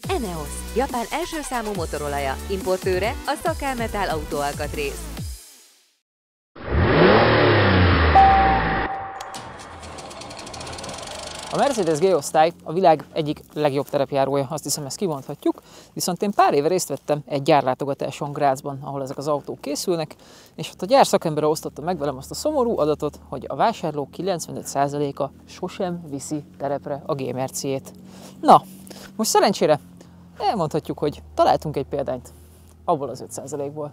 ENEOS, Japán első számú motorolaja, importőre a Szakámetál autóalkatrész. A Mercedes G-osztály a világ egyik legjobb terepjárója, azt hiszem, ezt kimondhatjuk, viszont én pár éve részt vettem egy gyárlátogatáson Grazban, ahol ezek az autók készülnek, és ott a gyár szakembere osztotta meg velem azt a szomorú adatot, hogy a vásárlók 95%-a sosem viszi terepre a G-merciét. Na, most szerencsére elmondhatjuk, hogy találtunk egy példányt abból az 5%-ból.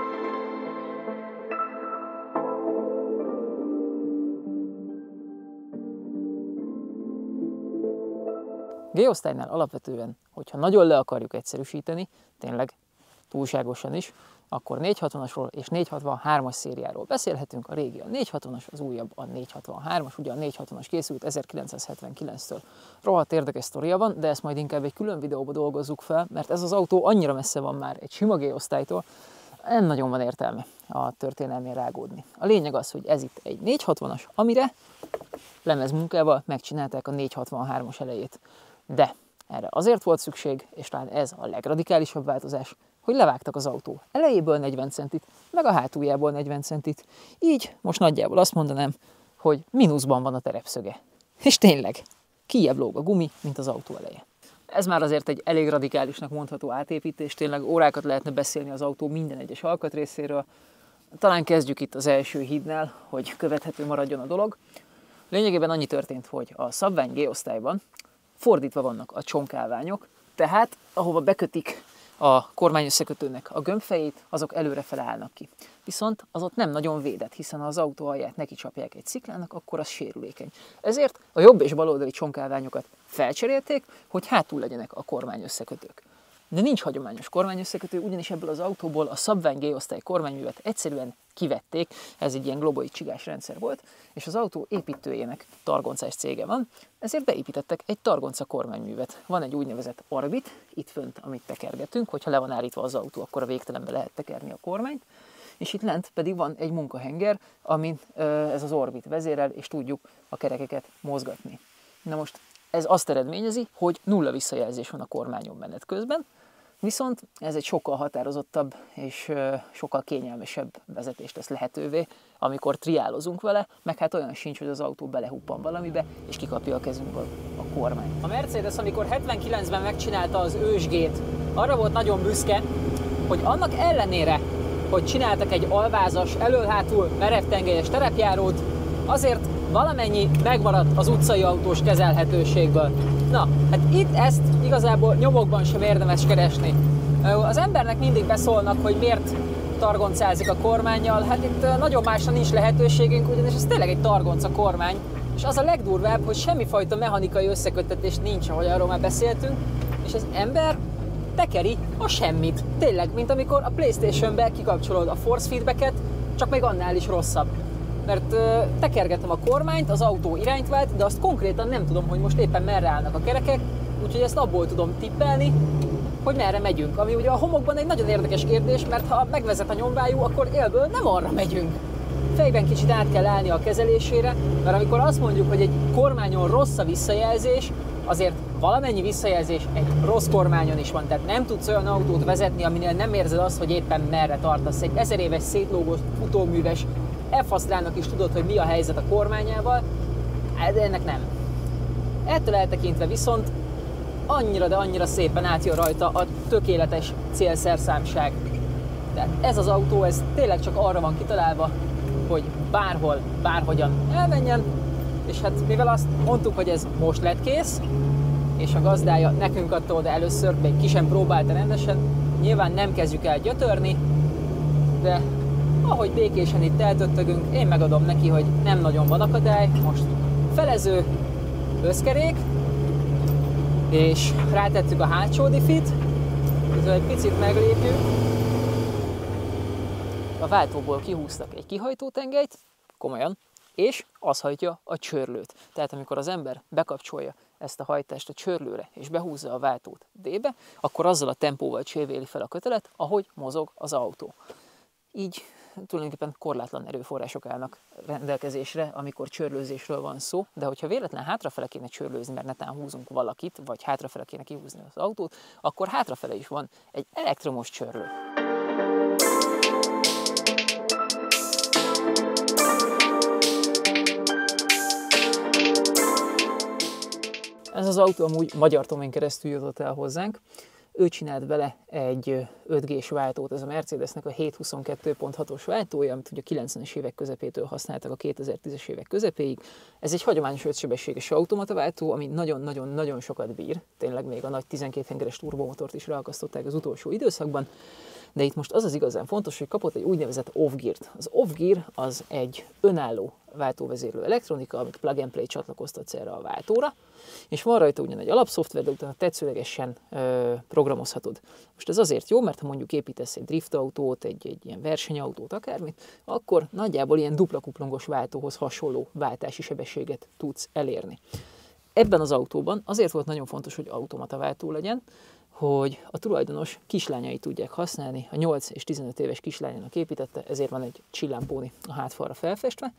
G-osztálynál alapvetően, hogyha nagyon le akarjuk egyszerűsíteni, tényleg túlságosan is, akkor 460-asról és 463-as szériáról beszélhetünk. A régi a 460-as, az újabb a 463-as, ugye a 460-as készült 1979-től. Rohadt érdekes sztoria van, de ezt majd inkább egy külön videóba dolgozzuk fel, mert ez az autó annyira messze van már egy sima G-osztálytól, nem nagyon van értelme a történelmén rágódni. A lényeg az, hogy ez itt egy 460-as, amire lemezmunkával megcsinálták a 463-as elejét. De erre azért volt szükség, és talán ez a legradikálisabb változás, hogy levágtak az autó elejéből 40 centit, meg a hátuljából 40 centit. Így most nagyjából azt mondanám, hogy mínuszban van a terepszöge. És tényleg, kijjebb lóg a gumi, mint az autó eleje. Ez már azért egy elég radikálisnak mondható átépítés, tényleg órákat lehetne beszélni az autó minden egyes alkatrészéről. Talán kezdjük itt az első hídnál, hogy követhető maradjon a dolog. Lényegében annyi történt, hogy a szabvány G-osztályban fordítva vannak a csomkálványok, tehát ahova bekötik a kormányösszekötőnek a gömbfejét, azok előrefele állnak ki. Viszont az ott nem nagyon védett, hiszen ha az autó alját neki csapják egy sziklának, akkor az sérülékeny. Ezért a jobb és baloldali csomkálványokat felcserélték, hogy hátul legyenek a kormányösszekötők. De nincs hagyományos kormányösszekötő, ugyanis ebből az autóból a szabvány G-osztály kormányművet egyszerűen kivették, ez egy ilyen globai csigás rendszer volt, és az autó építőjének targoncás cége van, ezért beépítettek egy targonca kormányművet. Van egy úgynevezett Orbit, itt fönt, amit tekergetünk, hogyha le van állítva az autó, akkor a végtelenbe lehet tekerni a kormányt, és itt lent pedig van egy munkahenger, amin ez az Orbit vezérel, és tudjuk a kerekeket mozgatni. Na most ez azt eredményezi, hogy nulla visszajelzés van a kormányon menet közben, viszont ez egy sokkal határozottabb és sokkal kényelmesebb vezetést tesz lehetővé, amikor triálozunk vele, meg hát olyan sincs, hogy az autó belehuppan valamibe, és kikapja a kezünkből a kormány. A Mercedes, amikor 79-ben megcsinálta az ősgét, arra volt nagyon büszke, hogy annak ellenére, hogy csináltak egy alvázas, elől-hátul merevtengelyes terepjárót, azért valamennyi megmaradt az utcai autós kezelhetőségből. Na, hát itt ezt igazából nyomokban sem érdemes keresni. Az embernek mindig beszólnak, hogy miért targoncázik a kormánnyal, hát itt nagyon másra nincs lehetőségünk, ugyanis ez tényleg egy targonca kormány, és az a legdurvább, hogy semmifajta mechanikai összeköttetés nincs, ahogy arról már beszéltünk, és az ember tekeri a semmit. Tényleg, mint amikor a PlayStation-be kikapcsolod a force feedbacket, csak még annál is rosszabb. Mert tekergetem a kormányt, az autó irányt vált, de azt konkrétan nem tudom, hogy most éppen merre állnak a kerekek, úgyhogy ezt abból tudom tippelni, hogy merre megyünk. Ami ugye a homokban egy nagyon érdekes kérdés, mert ha megvezet a nyomvájú, akkor élből nem arra megyünk. Fejben kicsit át kell állni a kezelésére, mert amikor azt mondjuk, hogy egy kormányon rossz a visszajelzés, azért valamennyi visszajelzés egy rossz kormányon is van, tehát nem tudsz olyan autót vezetni, aminél nem érzed azt, hogy éppen merre tartasz. Egy 1000 éves szétlógó futóműves F-asztrának is tudod, hogy mi a helyzet a kormányával, de ennek nem. Ettől eltekintve viszont annyira, de annyira szépen átjön rajta a tökéletes célszerszámság. Tehát ez az autó, ez tényleg csak arra van kitalálva, hogy bárhol, bárhogyan elmenjen, és hát mivel azt mondtuk, hogy ez most lett kész, és a gazdája nekünk adta oda először, még ki sem próbálta rendesen, nyilván nem kezdjük el gyötörni, de ahogy békésen itt eltöttögünk, én megadom neki, hogy nem nagyon van akadály, most felező, összkerék, és rátettük a hátsó diffit, közül egy picit meglépjük, a váltóból kihúztak egy kihajtótengelyt, komolyan, és az hajtja a csörlőt. Tehát amikor az ember bekapcsolja ezt a hajtást a csörlőre, és behúzza a váltót D-be, akkor azzal a tempóval csévéli fel a kötelet, ahogy mozog az autó. Így tulajdonképpen korlátlan erőforrások állnak rendelkezésre, amikor csörlőzésről van szó, de hogyha véletlen hátrafele kéne csörlőzni, mert netán húzunk valakit, vagy hátrafele kéne kihúzni az autót, akkor hátrafele is van egy elektromos csörlő. Ez az autó amúgy Magyar Tomén keresztül jutott el hozzánk. Ő csinált vele egy 5G-s váltót, ez a Mercedesnek a 722.6-os váltója, amit ugye a 90-es évek közepétől használtak a 2010-es évek közepéig. Ez egy hagyományos 5-sebességes automata váltó, ami nagyon-nagyon sokat bír. Tényleg még a nagy 12 hengeres turbomotort is ráakasztották az utolsó időszakban. De itt most az az igazán fontos, hogy kapott egy úgynevezett off-gear-t. Az off-gear az egy önálló váltóvezérlő elektronika, amit plug-and-play csatlakoztatsz erre a váltóra, és van rajta ugyan egy alapszoftver, de utána tetszőlegesen programozhatod. Most ez azért jó, mert ha mondjuk építesz egy driftautót, egy ilyen versenyautót, akármit, akkor nagyjából ilyen dupla kuplungos váltóhoz hasonló váltási sebességet tudsz elérni. Ebben az autóban azért volt nagyon fontos, hogy automata váltó legyen, hogy a tulajdonos kislányai tudják használni, a 8 és 15 éves kislányának építette, ezért van egy csillámpóni a hátfalra felfestve,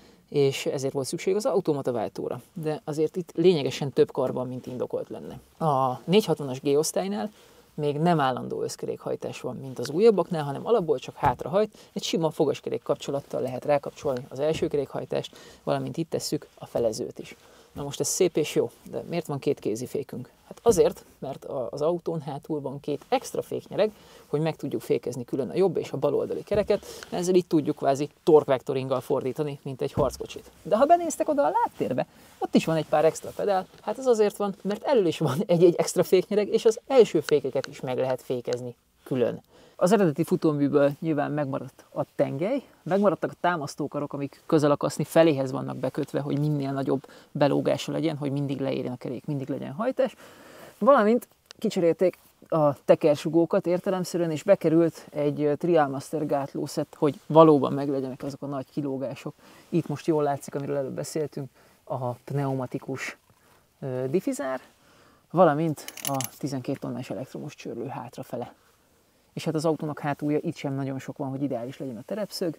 és ezért volt szükség az automata váltóra. De azért itt lényegesen több kar van, mint indokolt lenne. A 460-as G-osztálynál még nem állandó összkerékhajtás van, mint az újabbaknál, hanem alapból csak hátrahajt, egy sima fogaskerék kapcsolattal lehet rákapcsolni az első kerékhajtást, valamint itt tesszük a felezőt is. Na most ez szép és jó, de miért van két kézifékünk? Hát azért, mert az autón hátul van két extra féknyereg, hogy meg tudjuk fékezni külön a jobb és a bal oldali kereket, ezzel így tudjuk kvázi torque-vektoringgal fordítani, mint egy harckocsit. De ha benéztek oda a láttérbe, ott is van egy pár extra pedál, hát ez azért van, mert elől is van egy extra féknyereg, és az első fékeket is meg lehet fékezni külön. Az eredeti futóműből nyilván megmaradt a tengely, megmaradtak a támasztókarok, amik közelakaszni feléhez vannak bekötve, hogy minél nagyobb belógása legyen, hogy mindig leérjen a kerék, mindig legyen hajtás. Valamint kicserélték a tekersugókat értelemszerűen, és bekerült egy Trialmaster gátlószett, hogy valóban meglegyenek azok a nagy kilógások. Itt most jól látszik, amiről előbb beszéltünk, a pneumatikus diffizár, valamint a 12 tonnás elektromos csörlő hátrafele. És hát az autónak hátulja itt sem nagyon sok van, hogy ideális legyen a terepszög.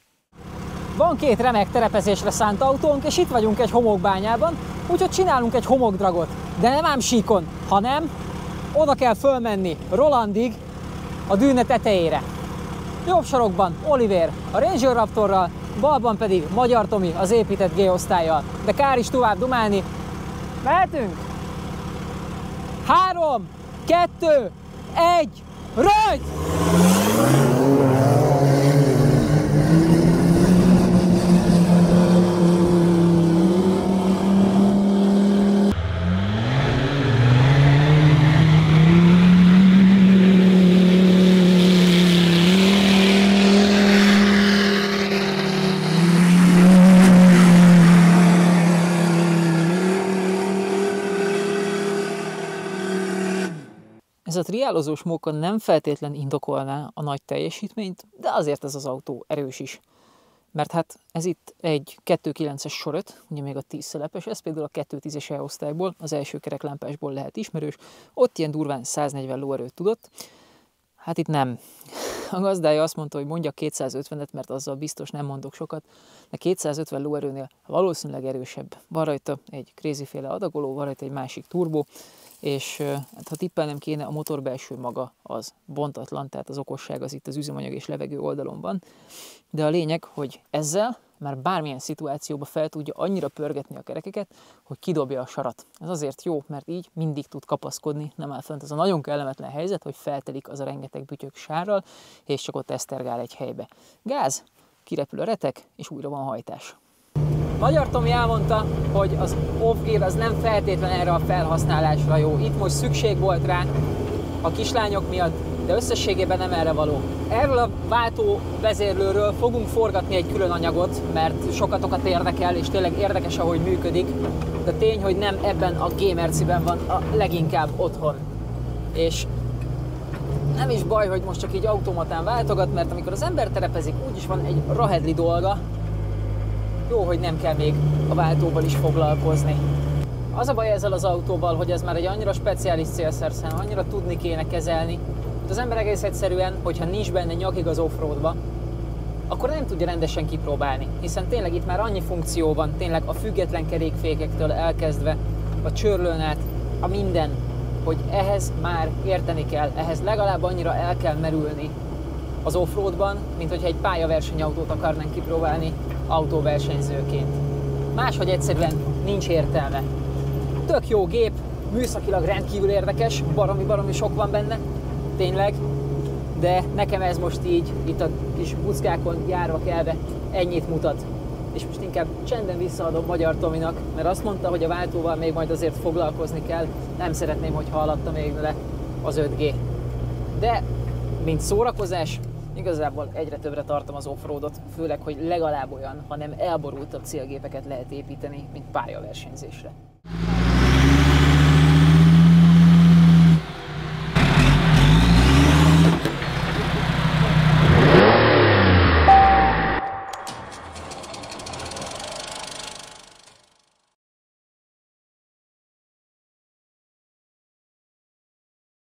Van két remek terepezésre szánt autónk, és itt vagyunk egy homokbányában, úgyhogy csinálunk egy homokdragot. De nem ám síkon, hanem oda kell fölmenni Rolandig, a dűne tetejére. Jobb sarokban Oliver a Ranger Raptorral, balban pedig Magyar Tomi az épített G-osztállyal. De kár is tovább dumálni. Mehetünk! 3, 2, 1, rajt! Ez a triálozós móka nem feltétlen indokolná a nagy teljesítményt, de azért ez az autó erős is. Mert hát ez itt egy 2.9-es soröt, ugye még a 10 szelepes, ez például a 2.10-es E-osztályból, az első kereklámpásból lehet ismerős, ott ilyen durván 140 lóerőt tudott. Hát itt nem. A gazdája azt mondta, hogy mondjak 250-et, mert azzal biztos nem mondok sokat, de 250 lóerőnél valószínűleg erősebb. Van rajta egy crazy-féle adagoló, van rajta egy másik turbó, és hát, ha tippelnem kéne, a motor belső maga az bontatlan, tehát az okosság az itt az üzemanyag és levegő oldalon van. De a lényeg, hogy ezzel már bármilyen szituációba fel tudja annyira pörgetni a kerekeket, hogy kidobja a sarat. Ez azért jó, mert így mindig tud kapaszkodni, nem áll fent az a nagyon kellemetlen helyzet, hogy feltelik az a rengeteg bütyök sárral, és csak ott esztergál egy helybe. Gáz, kirepül a retek, és újra van hajtás. Magyar Tomi elmondta, hogy az off-gear az nem feltétlen erre a felhasználásra jó. Itt most szükség volt rá a kislányok miatt, de összességében nem erre való. Erről a váltó vezérlőről fogunk forgatni egy külön anyagot, mert sokatokat érdekel, és tényleg érdekes, ahogy működik. De tény, hogy nem ebben a G-Merciben van a leginkább otthon. És nem is baj, hogy most csak így automatán váltogat, mert amikor az ember terepezik, úgyis van egy rahedli dolga. Jó, hogy nem kell még a váltóval is foglalkozni. Az a baj ezzel az autóval, hogy ez már egy annyira speciális célszerszám, annyira tudni kéne kezelni, hogy az ember egész egyszerűen, hogyha nincs benne nyakig az offroadba, akkor nem tudja rendesen kipróbálni, hiszen tényleg itt már annyi funkció van, tényleg a független kerékfékektől elkezdve a csörlőn át, a minden, hogy ehhez már érteni kell, ehhez legalább annyira el kell merülni az offroadban, mint hogyha egy pályaversenyautót akarnánk kipróbálni autóversenyzőként. Máshogy egyszerűen nincs értelme. Tök jó gép, műszakilag rendkívül érdekes, baromi sok van benne, tényleg, de nekem ez most így, itt a kis buckákon járva kelve ennyit mutat. És most inkább csenden visszaadom Magyar Tominak, mert azt mondta, hogy a váltóval még majd azért foglalkozni kell, nem szeretném, hogyha alatta még le az 5G. De, mint szórakozás, igazából egyre többre tartom az offroadot, főleg, hogy legalább olyan, hanem elborultabb célgépeket lehet építeni, mint pályaversenyzésre.